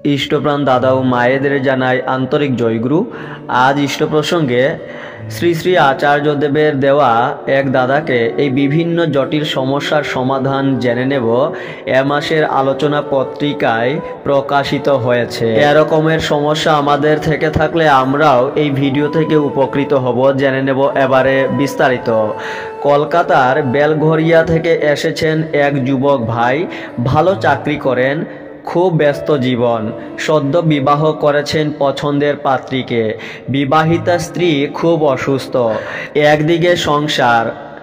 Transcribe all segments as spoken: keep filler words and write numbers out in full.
ইষ্টপ্রাণ দাদা ও মায়েদের জানাই আন্তরিক জয়গুরু। আজ ইষ্ট প্রসঙ্গে শ্রী শ্রী আচার্যদেবের দেওয়া এক দাদাকে এই বিভিন্ন জটিল সমস্যার সমাধান জেনে নেব। এ মাসের আলোচনা পত্রিকায় প্রকাশিত হয়েছে। এরকমের সমস্যা আমাদের থেকে থাকলে আমরাও এই ভিডিও থেকে উপকৃত হব। জেনে নেব এবারে বিস্তারিত। কলকাতার বেলঘরিয়া থেকে এসেছেন এক যুবক ভাই। ভালো চাকরি করেন, খুব ব্যস্ত জীবন। সদ্য বিবাহ করেছেন পছন্দের পাত্রীকে। বিবাহিতা স্ত্রী খুব অসুস্থ। একদিকে সংসার,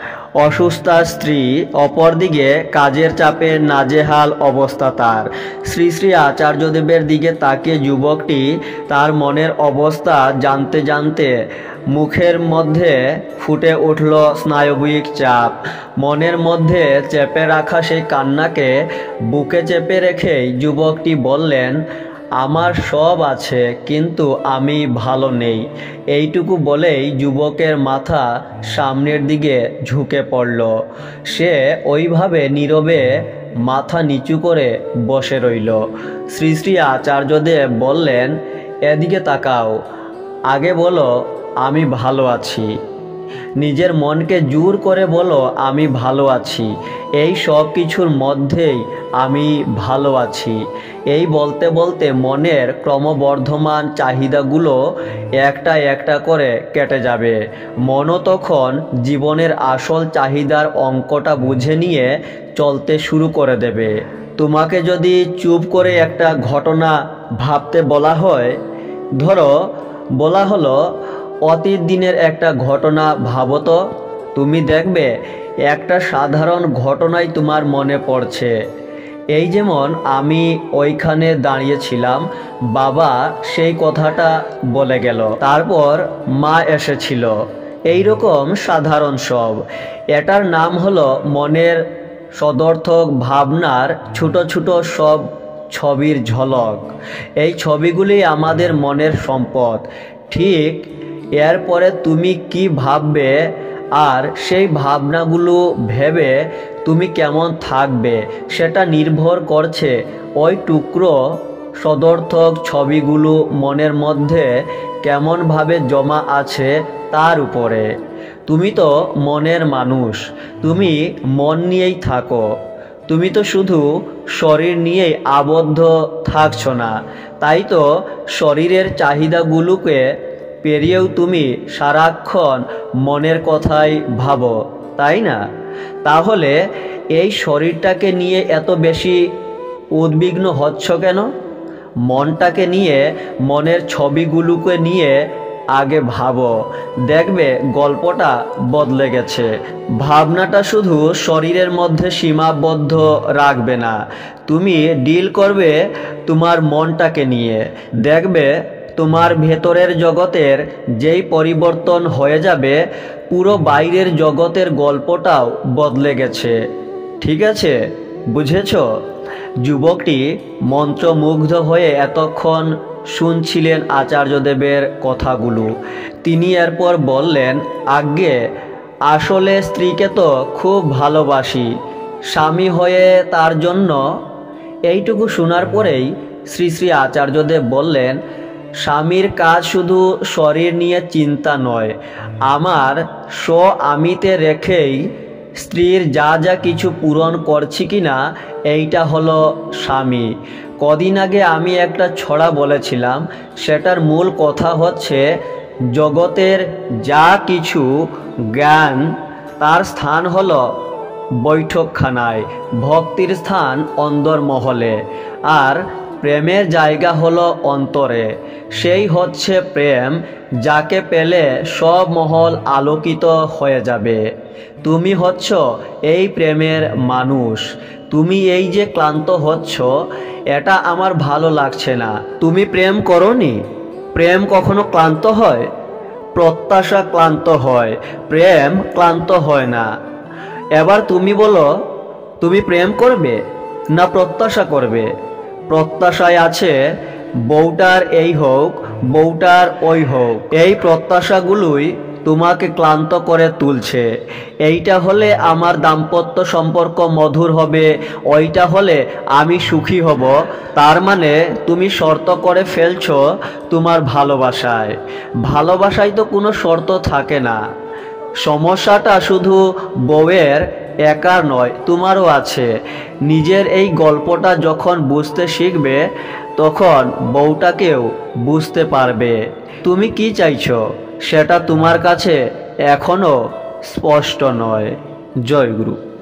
অসুস্থা স্ত্রী, অপরদিকে কাজের চাপে নাজেহাল অবস্থা তার। শ্রী শ্রী আচার্যদেবের দিকে তাকিয়ে যুবকটি তার মনের অবস্থা জানতে জানতে মুখের মধ্যে ফুটে উঠল স্নায়বিক চাপ। মনের মধ্যে চেপে রাখা সেই কান্নাকে বুকে চেপে রেখেই যুবকটি বললেন, আমার সব আছে কিন্তু আমি ভালো নেই। এইটুকু বলেই যুবকের মাথা সামনের দিকে ঝুঁকে পড়ল। সে ওইভাবে নীরবে মাথা নিচু করে বসে রইল। শ্রী শ্রী আচার্যদেব বললেন, এদিকে তাকাও, আগে বলো আমি ভালো আছি। নিজের মনকে জোর করে বলো আমি ভালো আছি। এই সব কিছুর মধ্যেই আমি ভালো আছি। এই বলতে বলতে মনের ক্রমবর্ধমান চাহিদাগুলো একটা একটা করে কেটে যাবে। মনও তখন জীবনের আসল চাহিদার অঙ্কটা বুঝে নিয়ে চলতে শুরু করে দেবে। তোমাকে যদি চুপ করে একটা ঘটনা ভাবতে বলা হয়, ধরো বলা হলো অতীত দিনের একটা ঘটনা ভাবো তো, তুমি দেখবে একটা সাধারণ ঘটনাই তোমার মনে পড়ছে। এই যেমন আমি ওইখানে দাঁড়িয়েছিলাম, বাবা সেই কথাটা বলে গেল, তারপর মা এসেছিল। এই রকম সাধারণ সব। এটার নাম হলো মনের সদর্থক ভাবনার ছোট ছোট সব ছবির ঝলক। এই ছবিগুলি আমাদের মনের সম্পদ। ঠিক এরপরে তুমি কি ভাববে আর সেই ভাবনাগুলো ভেবে তুমি কেমন থাকবে সেটা নির্ভর করছে ওই টুকরো সদর্থক ছবিগুলো মনের মধ্যে কেমনভাবে জমা আছে তার উপরে। তুমি তো মনের মানুষ, তুমি মন নিয়েই থাকো। তুমি তো শুধু শরীর নিয়েই আবদ্ধ থাকছো না, তাই তো শরীরের চাহিদাগুলোকে পেরিয়েও তুমি সারাক্ষণ মনের কথাই ভাবো, তাই না? তাহলে এই শরীরটাকে নিয়ে এত বেশি উদ্বিগ্ন হচ্ছ কেন? মনটাকে নিয়ে, মনের ছবিগুলোকে নিয়ে আগে ভাবো, দেখবে গল্পটা বদলে গেছে। ভাবনাটা শুধু শরীরের মধ্যে সীমাবদ্ধ রাখবে না, তুমি ডিল করবে তোমার মনটাকে নিয়ে। দেখবে তোমার ভেতরের জগতের যেই পরিবর্তন হয়ে যাবে, পুরো বাইরের জগতের গল্পটাও বদলে গেছে। ঠিক আছে, বুঝেছ? যুবকটি মন্ত্রমুগ্ধ হয়ে এতক্ষণ শুনছিলেন আচার্যদেবের কথাগুলো। তিনি এরপর বললেন, আজ্ঞে আসলে স্ত্রীকে তো খুব ভালোবাসি, স্বামী হয়ে তার জন্য। এইটুকু শোনার পরেই শ্রী শ্রী আচার্যদেব বললেন, স্বামীর কাজ শুধু শরীর নিয়ে চিন্তা নয়, আমার স্ব আমিতে রেখেই স্ত্রীর যা যা কিছু পূরণ করছি কিনা এইটা হলো স্বামী। কদিন আগে আমি একটা ছড়া বলেছিলাম, সেটার মূল কথা হচ্ছে জগতের যা কিছু জ্ঞান তার স্থান হলো বৈঠকখানায়, ভক্তির স্থান অন্দরমহলে, আর প্রেমের জায়গা হলো অন্তরে। সেই হচ্ছে প্রেম, যাকে পেলে সব মহল আলোকিত হয়ে যাবে। তুমি হচ্ছ এই প্রেমের মানুষ। তুমি এই যে ক্লান্ত হচ্ছ, এটা আমার ভালো লাগছে না। তুমি প্রেম করোনি? প্রেম কখনো ক্লান্ত হয়? প্রত্যাশা ক্লান্ত হয়, প্রেম ক্লান্ত হয় না। এবার তুমি বলো, তুমি প্রেম করবে না প্রত্যাশা করবে? প্রত্যাশায় আছে বউটার এই হোক, বউটার ওই হোক। এই প্রত্যাশাগুলোই তোমাকে ক্লান্ত করে তুলছে। এইটা হলে আমার দাম্পত্য সম্পর্ক মধুর হবে, ওইটা হলে আমি সুখী হব। তার মানে তুমি শর্ত করে ফেলছো তোমার ভালোবাসায়। ভালোবাসায় তো কোনো শর্ত থাকে না। সমস্যাটা শুধু বউয়ের একার নয়, তোমারও আছে। নিজের এই গল্পটা যখন বুঝতে শিখবে তখন বউটাকেও বুঝতে পারবে। তুমি কি চাইছো সেটা তোমার কাছে এখনো স্পষ্ট নয়। জয় গুরু।